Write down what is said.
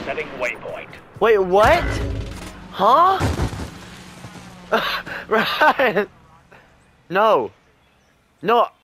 Setting waypoint. Wait, what? Huh? Ryan! No. No,